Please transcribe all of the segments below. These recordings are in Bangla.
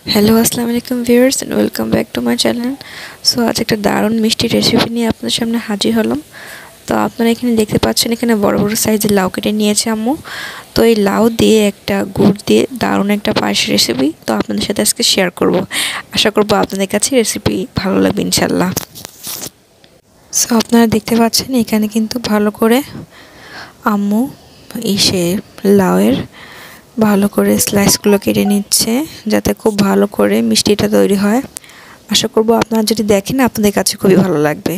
হ্যালো আসসালামু আলাইকুম viewers and welcome back to my channel. So আজ একটা দারুণ মিষ্টি রেসিপি নিয়ে আপনাদের সামনে হাজির হলাম। তো আপনারা এখানে দেখতে পাচ্ছেন এখানে বড় বড় সাইজের লাউ কেটে নিয়েছে আম্মু। তো এই লাউ দিয়ে একটা গুড় দিয়ে দারুণ একটা পায়েস রেসিপি তো আপনাদের সাথে আজকে শেয়ার করব। আশা করব আপনাদের কাছে রেসিপি ভালো লাগবে ইনশাল্লাহ। সো আপনারা দেখতে পাচ্ছেন এখানে কিন্তু ভালো করে আম্মু লাউয়ের ভালো করে স্লাইসগুলো কেটে নিচ্ছে যাতে খুব ভালো করে মিষ্টিটা তৈরি হয়। আশা করব আপনারা যদি দেখেন আপনাদের কাছে খুবই ভালো লাগবে।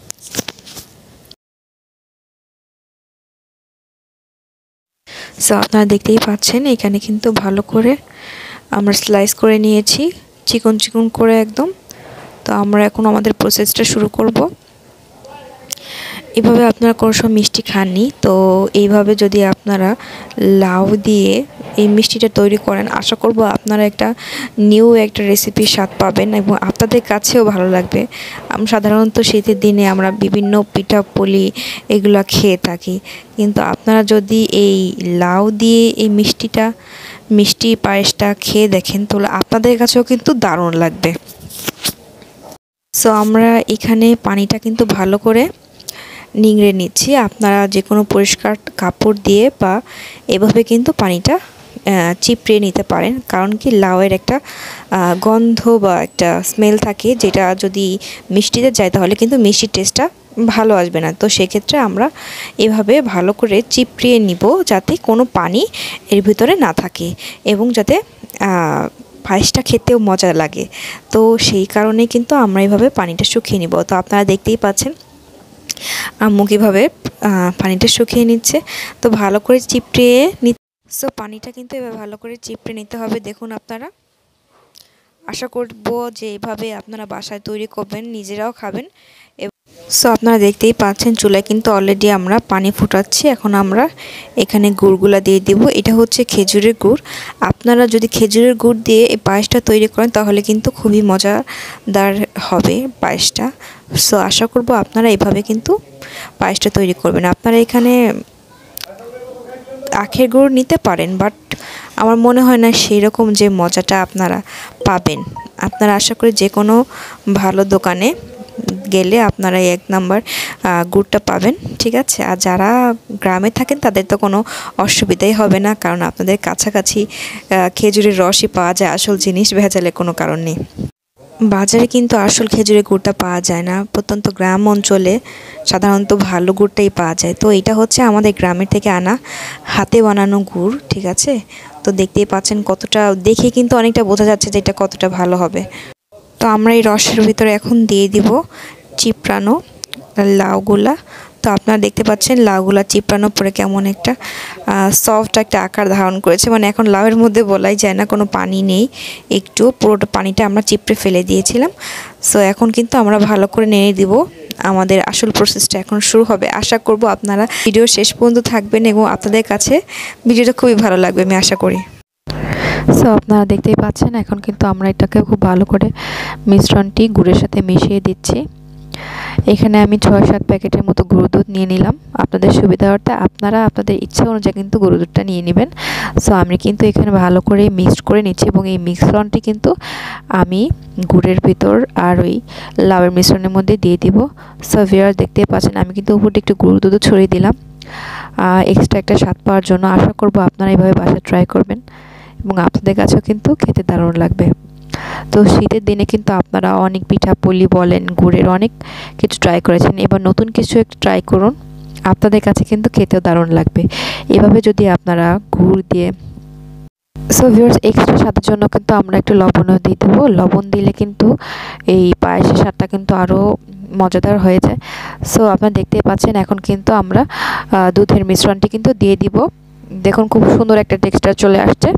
সো আপনারা দেখতেই পাচ্ছেন এখানে কিন্তু ভালো করে আমরা স্লাইস করে নিয়েছি চিকন চিকন করে একদম। তো আমরা এখন আমাদের প্রসেসটা শুরু করব। এভাবে আপনারা কোনো সময় মিষ্টি খাননি, তো এইভাবে যদি আপনারা লাউ দিয়ে এই মিষ্টিটা তৈরি করেন আশা করব আপনারা একটা নিউ একটা রেসিপির স্বাদ পাবেন এবং আপনাদের কাছেও ভালো লাগবে। আমরা সাধারণত শীতের দিনে আমরা বিভিন্ন পিঠাপুলি এগুলো খেয়ে থাকি, কিন্তু আপনারা যদি এই লাউ দিয়ে এই মিষ্টি পায়েসটা খেয়ে দেখেন তাহলে আপনাদের কাছেও কিন্তু দারুণ লাগবে। সো আমরা এখানে পানিটা কিন্তু ভালো করে নিংড়ে নিচ্ছি। আপনারা যে কোনো পরিষ্কার কাপড় দিয়ে বা এভাবে কিন্তু পানিটা চিপড়ে নিতে পারেন, কারণ কি লাউয়ের একটা গন্ধ বা একটা স্মেল থাকে, যেটা যদি মিষ্টিতে যায় তাহলে কিন্তু মিষ্টির টেস্টটা ভালো আসবে না। তো সেক্ষেত্রে আমরা এভাবে ভালো করে চিপড়িয়ে নিব যাতে কোনো পানি এর ভিতরে না থাকে এবং যাতে পায়েসটা খেতেও মজা লাগে। তো সেই কারণে কিন্তু আমরা এভাবে পানিটা শুকিয়ে নিব। তো আপনারা দেখতেই পাচ্ছেন আম্মু কীভাবে পানিটা শুকিয়ে নিচ্ছে। তো ভালো করে চিপড়িয়ে সো পানিটা কিন্তু এবার ভালো করে চিপড়ে নিতে হবে। দেখুন আপনারা, আশা করব যে এভাবে আপনারা বাসায় তৈরি করবেন, নিজেরাও খাবেন। সো আপনারা দেখতেই পাচ্ছেন চুলায় কিন্তু অলরেডি আমরা পানি ফুটাচ্ছি। এখন আমরা এখানে গুড়গুলা দিয়ে দিব। এটা হচ্ছে খেজুরের গুড়। আপনারা যদি খেজুরের গুড় দিয়ে এই পায়েসটা তৈরি করেন তাহলে কিন্তু খুবই মজাদার হবে পায়েসটা। সো আশা করব আপনারা এভাবে কিন্তু পায়েসটা তৈরি করবেন। আপনারা এখানে আখের গুড় নিতে পারেন, বাট আমার মনে হয় না সেই রকম যে মজাটা আপনারা পাবেন। আপনারা আশা করি যে কোনো ভালো দোকানে গেলে আপনারা এক নাম্বার গুড়টা পাবেন, ঠিক আছে। আর যারা গ্রামে থাকেন তাদের তো কোনো অসুবিধাই হবে না, কারণ আপনাদের কাছাকাছি খেজুরের রসই পাওয়া যায়, আসল জিনিস ভেজালে কোনো কারণ নেই। বাজারে কিন্তু আসল খেজুরের গুড়টা পাওয়া যায় না, প্রত্যন্ত গ্রাম অঞ্চলে সাধারণত ভালো গুড়টাই পাওয়া যায়। তো এটা হচ্ছে আমাদের গ্রামের থেকে আনা হাতে বানানো গুড়, ঠিক আছে। তো দেখতেই পাচ্ছেন কতটা, দেখে কিন্তু অনেকটা বোঝা যাচ্ছে যে এটা কতটা ভালো হবে। তো আমরা এই রসের ভিতরে এখন দিয়ে দিব চিপড়ানো লাউগুলা। তো আপনারা দেখতে পাচ্ছেন লাউগুলা চিপড়ানোর পরে কেমন একটা সফট একটা আকার ধারণ করেছে, মানে এখন লাউয়ের মধ্যে বলাই যায় না কোনো পানি নেই, একটু পুরোটা পানিটা আমরা চিপড়ে ফেলে দিয়েছিলাম। সো এখন কিন্তু আমরা ভালো করে নেড়ে দিব। আমাদের আসল প্রসেসটা এখন শুরু হবে। আশা করব আপনারা ভিডিও শেষ পর্যন্ত থাকবেন এবং আপনাদের কাছে ভিডিওটা খুবই ভালো লাগবে আমি আশা করি। সো আপনারা দেখতেই পাচ্ছেন এখন কিন্তু আমরা এটাকে খুব ভালো করে মিশ্রণটি গুড়ের সাথে মিশিয়ে দিচ্ছি। এখানে আমি ৬-৭ প্যাকেটের মতো গরুর দুধ নিয়ে নিলাম। আপনাদের সুবিধার্থে আপনারা আপনাদের ইচ্ছা অনুযায়ী কিন্তু গরুর দুধটা নিয়ে নেবেন। সো আমি কিন্তু এখানে ভালো করে মিক্সড করে নিচ্ছি এবং এই মিশ্রণটি কিন্তু আমি গুড়ের ভিতর আর ওই লাউয়ের মিশ্রণের মধ্যে দিয়ে দিব। সো ভিউয়ার্স দেখতেই পাচ্ছেন আমি কিন্তু উপরে একটু গরুর দুধ ছড়িয়ে দিলাম এক্সট্রা একটা স্বাদ পাওয়ার জন্য। আশা করব আপনারা এইভাবে বাসায় ট্রাই করবেন এবং আপনাদের কাছেও কিন্তু খেতে দারুণ লাগবে। তো শীতের দিনে কিন্তু আপনারা অনেক পিঠাপুলি বলেন, গুড়ের অনেক কিছু ট্রাই করেছেন, এবার নতুন কিছু একটু ট্রাই করুন, আপনাদের কাছে কিন্তু খেতেও দারুণ লাগবে এভাবে যদি আপনারা গুড় দিয়ে। সো ভিউয়ার্স এক্সট্রা স্বাদের জন্য কিন্তু আমরা একটু লবণও দিয়ে দেবো। লবণ দিলে কিন্তু এই পায়েসের স্বাদটা কিন্তু আরও মজাদার হয়ে যায়। সো আপনারা দেখতেই পাচ্ছেন এখন কিন্তু আমরা দুধের মিশ্রণটি কিন্তু দিয়ে দিব। দেখুন খুব সুন্দর একটা টেক্সচার চলে আসছে।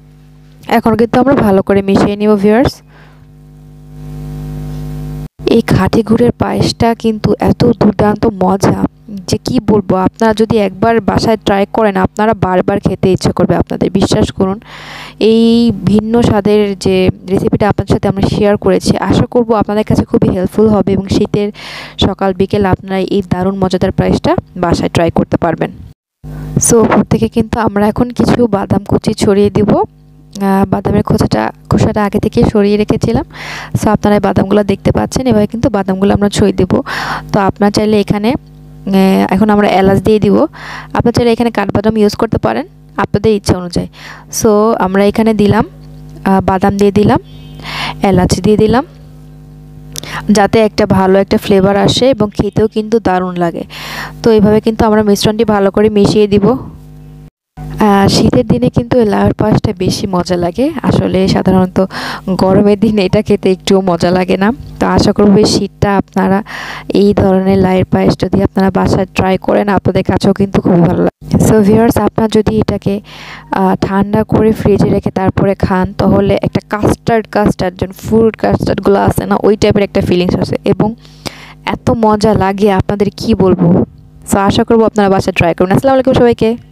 এখন কিন্তু আমরা ভালো করে মিশিয়ে নিব ভিউয়ার্স। এই খাঁটি গুড়ের পায়েসটা কিন্তু এত দুর্দান্ত মজা যে কি বলবো। আপনারা যদি একবার বাসায় ট্রাই করেন আপনারা বারবার খেতে ইচ্ছে করবে আপনাদের, বিশ্বাস করুন। এই ভিন্ন স্বাদের যে রেসিপিটা আপনাদের সাথে আমরা শেয়ার করেছি আশা করব আপনাদের কাছে খুবই হেল্পফুল হবে এবং শীতের সকাল বিকেল আপনারা এই দারুণ মজাদার পায়েসটা বাসায় ট্রাই করতে পারবেন। সো উপর থেকে কিন্তু আমরা এখন কিছু বাদাম কুচি ছড়িয়ে দিব বাদামের খোসাটা আগে থেকে সরিয়ে রেখেছিলাম। সো আপনারা এই বাদামগুলো দেখতে পাচ্ছেন, এভাবে কিন্তু বাদামগুলো আমরা ছুঁয়ে দেব। তো আপনারা চাইলে এখানে এখন আমরা এলাচ দিয়ে দিব। আপনারা চাইলে এখানে কাঠবাদাম ইউজ করতে পারেন আপনাদের ইচ্ছা অনুযায়ী। সো আমরা এখানে দিলাম বাদাম দিয়ে দিলাম, এলাচ দিয়ে দিলাম, যাতে একটা ভালো একটা ফ্লেভার আসে এবং খেতেও কিন্তু দারুণ লাগে। তো এইভাবে কিন্তু আমরা মিশ্রণটি ভালো করে মিশিয়ে দিব। শীতের দিনে কিন্তু এই লাউয়ের পায়েসটা বেশি মজা লাগে। আসলে সাধারণত গরমের দিনে এটা খেতে একটুও মজা লাগে না। তো আশা করব এই শীতটা আপনারা এই ধরনের লাউয়ের পায়েস যদি আপনারা বাসায় ট্রাই করেন, আপনাদের কাছেও কিন্তু খুবই ভালো লাগে। সো ভিউয়ার্স, আপনারা যদি এটাকে ঠান্ডা করে ফ্রিজে রেখে তারপরে খান, তাহলে একটা কাস্টার্ড যেন ফ্রুট কাস্টার্ডগুলো আছে না, ওই টাইপের একটা ফিলিংস আসে এবং এত মজা লাগে আপনাদের কি বলবো। সো আশা করব আপনারা বাসায় ট্রাই করুন। আসসালামু আলাইকুম সবাইকে।